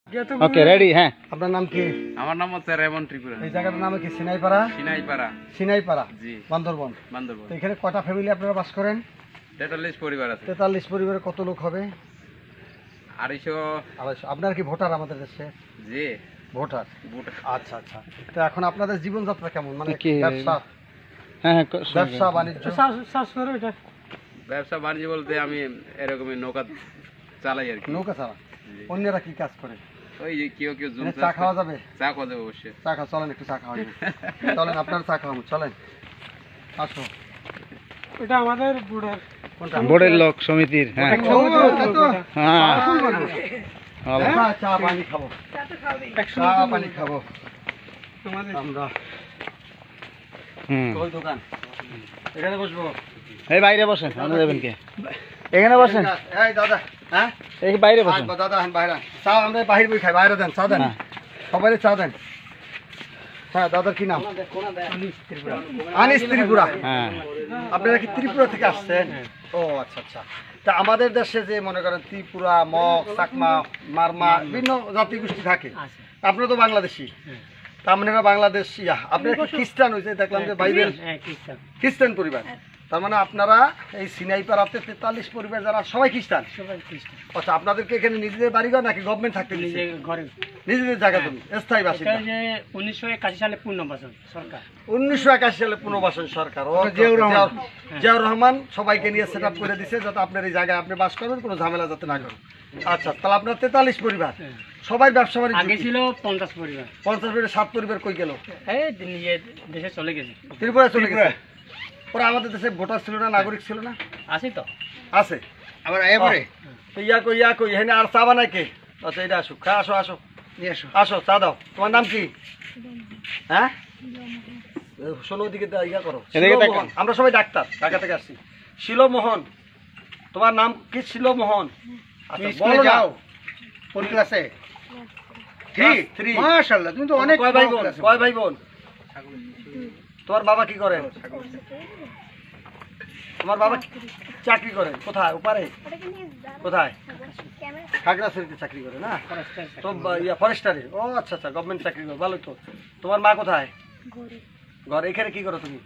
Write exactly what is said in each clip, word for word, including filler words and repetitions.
Okay ready. হ্যাঁ, আপনার নাম কি? আমার নাম হচ্ছে রেমন ত্রিপুরা। এই জায়গাটার নাম কি? সিনাইপাড়া। সিনাইপাড়া। সিনাইপাড়া, জি, বান্দরবন। বান্দরবন। তো এখানে কটা ফ্যামিলি আপনারা বাস করেন? তেতাল্লিশ পরিবার আছে। তেতাল্লিশ পরিবারে কত লোক হবে? আড়াইশো। আড়াইশো। আপনার কি ভোটার আমাদের দেশে? জি, ভোটার। ভোটার। আচ্ছা আচ্ছা। তো এখন আপনাদের জীবনযাত্রা কেমন? মানে কি? ব্যবসা, হ্যাঁ হ্যাঁ, ব্যবসা বাণিজ্য? ব্যবসা বাণিজ্য বলতে আমি এরকমই নৌকা চালাই আর কি। নৌকা ছাড়া অন্যরা কি কাজ করে? ওই যে কেউ কেউ জুম চা খাওয়া যাবে? চা খাওয়া যাবে অবশ্যই। চা খাওয়া, চলেন একটু চা খাওয়া যাবে। চলেন, আপনার চা খাওয়াবো, চলেন আসো। এটা আমাদের বুড়ার বোর্ডের লোক সমিতির। হ্যাঁ হ্যাঁ, চা পানি খাবো, চা পানি খাবো আমরা। হুম, ওই দোকান, এখানে বসবো। এই বাইরে বসেন, আমরা যাবেন কে? এখানে বসেন। এই দাদা, হ্যাঁ এই বাইরে বসেন। আচ্ছা, দাদা হ্যাঁ বাইরে চা, আমরা বাহির বই খাই, বাইরে দেন চা দেন, হ্যাঁ। সবাই চা দেন। হ্যাঁ, দাদার কি নাম? আনিস ত্রিপুরা। হ্যাঁ, আপনারা কি ত্রিপুরা থেকে আসছেন? ও আচ্ছা আচ্ছা। তা আমাদের দেশে যে মনে করেন ত্রিপুরা, মগ, চাকমা, মারমা বিভিন্ন জাতিগোষ্ঠী থাকে, আপনারা তো বাংলাদেশি, তা আপনারা বাংলাদেশ ইয়া, আপনারা কি খ্রিস্টান? হয়েছে দেখলাম যে বাইবেল খ্রিস্টান পরিবার। তার মানে আপনারা এই সিনাইপাড়াতে তেতাল্লিশ পরিবার যারা সবাই খ্রিস্টান? আচ্ছা, আপনাদেরকে এখানে নিজেদের বাড়িঘর নাকি গভর্নমেন্ট থাকতে দিচ্ছে? নিজেদের জায়গা জমি, স্থায়ী বাসিন্দা। উনিশশো একাশি সালে পুনর্বাসন সরকার উনিশশো একাশি সালে পুনর্বাসন সরকার। ও জিয়াউর জিয়াউর রহমান সবাইকে নিয়ে সেট আপ করে দিচ্ছে যাতে আপনার এই জায়গায় আপনি বাস করবেন, কোনো ঝামেলা যাতে না করেন। আচ্ছা, তাহলে আপনার তেতাল্লিশ পরিবার, সবাই ব্যবসা বাণিজ্য। আগে ছিল পঞ্চাশ পরিবার। পঞ্চাশ পরিবার, সাত পরিবার কই গেল? এই নিজে দেশে চলে গেছে। ত্রিপুরা চলে গেছে। ওরা আমাদের দেশে ভোটার ছিল না, নাগরিক ছিল না? আছে তো, আছে। আবার এবারে তো ইয়া কই ইয়া কই এখানে আর চা বানায় কে? আচ্ছা, এটা আসো, খা, আসো আসো নিয়ে আসো, আসো চা দাও। তোমার নাম কি? হ্যাঁ, শোনো, ওদিকে ইয়া করো। শিলমোহন। আমরা সবাই ডাক্তার, ঢাকা থেকে আসছি। শিলমোহন, তোমার নাম কি? শিলমোহন। আচ্ছা, বলো যাও কোন ক্লাসে? থ্রি। থ্রি, মাশাআল্লাহ, তুমি তো অনেক। কয় ভাই বোন? কয় ভাই বোন? তোমার বাবা কি করেন? তোমার বাবা চাকরি করেন কোথায়? ওপারে? কোথায়? খাগড়াছড়িতে চাকরি করে না? তো ইয়া ফরেস্টারে। ও আচ্ছা আচ্ছা, গভর্নমেন্ট চাকরি করে, ভালো তো। তোমার মা কোথায়? ঘরে। এখানে কি করো তুমি?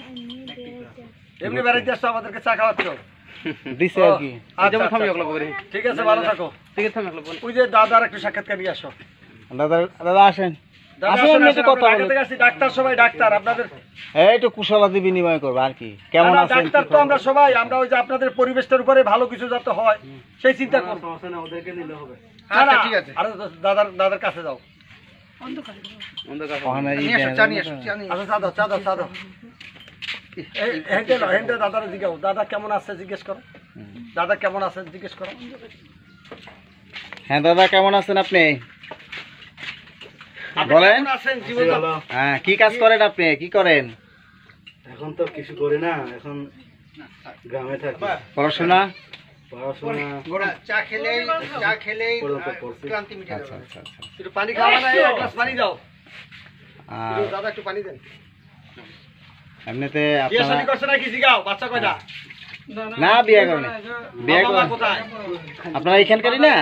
এমনি বেড়াইতে আসছো আমাদেরকে চা খাওয়াচ্ছ? দিছে আর কি। ঠিক আছে, ভালো থাকো। ওই যে দাদার একটু সাক্ষাৎকার নিয়ে আসো। দাদা দাদা আসেন, ডাক্তার, সবাই ডাক্তার। আপনাদের এই একটু কুশলাদি বিনিময় করবো আর কি। কেমন আছেন? ডাক্তার তো আমরা সবাই, আমরা ওই যে আপনাদের পরিবেশটার উপরে ভালো কিছু যাতে হয় সেই চিন্তা করব। ওদেরকে নিলে হবে। আচ্ছা ঠিক আছে, আর দাদার দাদার কাছে যাও। দাদার জিজ্ঞাসা, দাদা কেমন আছে জিজ্ঞেস করো। দাদা কেমন আছেন জিজ্ঞেস করো। হ্যাঁ দাদা, কেমন আছেন আপনি? বলেন। হ্যাঁ, কি কাজ করেন আপনি? কি করেন? এখন তো কিছু করি না, এখন গ্রামে থাকি। পড়াশোনা? পড়াশোনা চা খেলে চা খেলে ক্লান্তি মিটে যাবে। আচ্ছা আচ্ছা আচ্ছা। একটু পানি খাওয়া না, এক গ্লাস পানি দাও। আর দাদা একটু পানি দেন। এমনিতে বিয়ে আপনারা শাদী করছে নাকি জিগাও? বাচ্চা কয়টা? না, বিয়ে করেন? বিয়ে বাবা করেন? কোথায়? আপনারা এখানকারই না?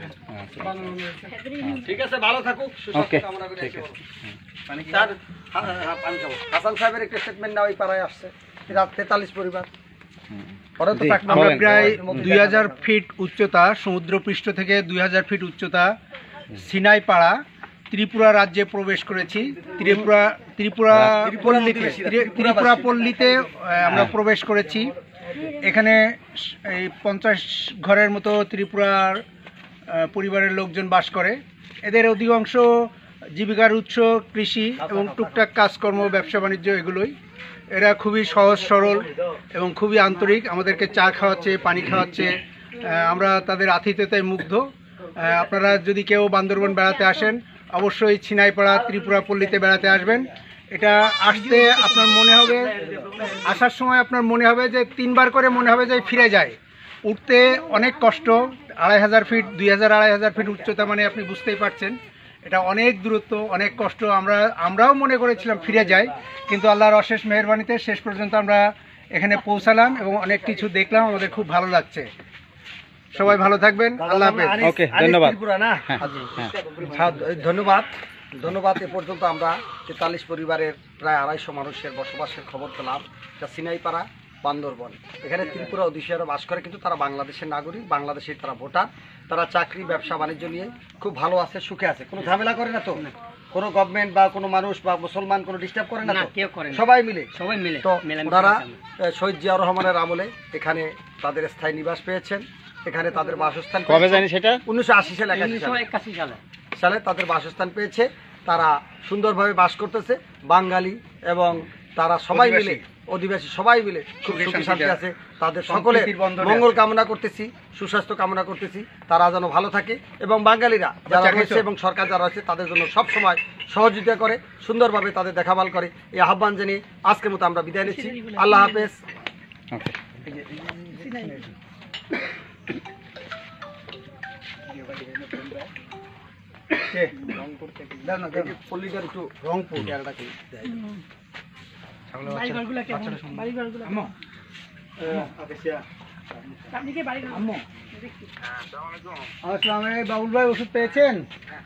ঠিক আছে, ভালো থাকুক, সুস্বাস্থ্য কামনা করি। ঠিক আছে। পানি খাও। পানি খাবো। হাসান সাহেবের একটা স্টেটমেন্ট না, ওই পাড়ায় আসছে তেতাল্লিশ পরিবার। আমরা প্রায় দুই হাজার ফিট উচ্চতা, সমুদ্রপৃষ্ঠ থেকে দুই হাজার ফিট উচ্চতা সিনাইপাড়া ত্রিপুরা রাজ্যে প্রবেশ করেছি। ত্রিপুরা ত্রিপুরা পল্লীতে ত্রিপুরা পল্লীতে আমরা প্রবেশ করেছি। এখানে এই পঞ্চাশ ঘরের মতো ত্রিপুরার পরিবারের লোকজন বাস করে। এদের অধিকাংশ জীবিকার উৎস কৃষি এবং টুকটাক কাজকর্ম, ব্যবসা বাণিজ্য, এগুলোই। এরা খুবই সহজ সরল এবং খুবই আন্তরিক। আমাদেরকে চা খাওয়াচ্ছে, পানি খাওয়াচ্ছে। আমরা তাদের আতিথ্যতায় মুগ্ধ। আপনারা যদি কেউ বান্দরবন বেড়াতে আসেন, অবশ্যই সিনাইপাড়া ত্রিপুরা পল্লীতে বেড়াতে আসবেন। এটা আসতে আপনার মনে হবে, আসার সময় আপনার মনে হবে যে তিনবার করে মনে হবে যে ফিরে যায়। উঠতে অনেক কষ্ট, আড়াই হাজার ফিট, দুই হাজার আড়াই হাজার ফিট উচ্চতা, মানে আপনি বুঝতেই পারছেন এটা অনেক দূরত্ব, অনেক কষ্ট। আমরা আমরাও মনে করেছিলাম ফিরে যাই, কিন্তু আল্লাহর অশেষ মেহেরবানিতে শেষ পর্যন্ত আমরা এখানে পৌঁছালাম এবং অনেক কিছু দেখলাম। আমাদের খুব ভালো লাগছে। সবাই ভালো থাকবেন, আল্লাহ হাফেজ। আনিস- ওকে, আনিস ধন্যবাদ। ত্রিপুরা না? হ্যাঁ, আচ্ছা। হ্যাঁ। হ্যাঁ, ধন্যবাদ ধন্যবাদ এ পর্যন্ত আমরা তেতাল্লিশ পরিবারের প্রায় আড়াইশো মানুষের বসবাসের খবর পেলাম। এটা সিনাইপাড়া, বান্দরবন। এখানে ত্রিপুরা ওডিশারও বাস করে, কিন্তু তারা বাংলাদেশের নাগরিক, বাংলাদেশের তারা ভোটার। তারা চাকরি, ব্যবসা বাণিজ্য নিয়ে খুব ভালো আছে, সুখে আছে, কোনো ঝামেলা করে না তো, কোনো গভর্নমেন্ট বা কোনো মানুষ বা মুসলমান কোনো ডিস্টার্ব করে না না, তো, কেউ করে না। সবাই মিলে। সবাই মিলে তো মেলামেশা ওনারা আছে আমরা। আহ, শহীদ জিয়াউর রহমানের আমলে এখানে তাদের স্থায়ী নিবাস পেয়েছেন, এখানে তাদের বাসস্থান কবে জানি সেটা? উনিশশো আশি সালে একাশি উনিশশো সালে একাশি সালে সালে তাদের বাসস্থান পেয়েছে। তারা সুন্দরভাবে বাস করতেছে, বাঙালি এবং তারা সবাই মিলে, অধিবাসী সবাই মিলে খুব সুখে সুখী শান্তিতে শান্তি আছে। তাদের সকলে সম্প্রীতির বন্ধনে মঙ্গল আছে। কামনা করতেছি, সুস্বাস্থ্য কামনা করতেছি, তারা যেন ভালো থাকে এবং বাঙালিরা যারা বাচ্চা রয়েছে খাইছো? এবং সরকার যারা আছে তাদের জন্য সব সময় সহযোগিতা করে, সুন্দরভাবে তাদের দেখাভাল করে। এই আহ্বান জানিয়ে আজকের মতো আমরা বিদায় নিচ্ছি। আল্লাহ হাফেজ। ওকে। পল্লীটার একটু রংপুর জায়গাটা কি দেয়? বাড়িঘরগুলো কেমন? বাড়িঘরগুলো কেমন? আপনি কি বাড়িঘর? আসসালাম, বাবুল ভাই ওষুধ পেয়েছেন?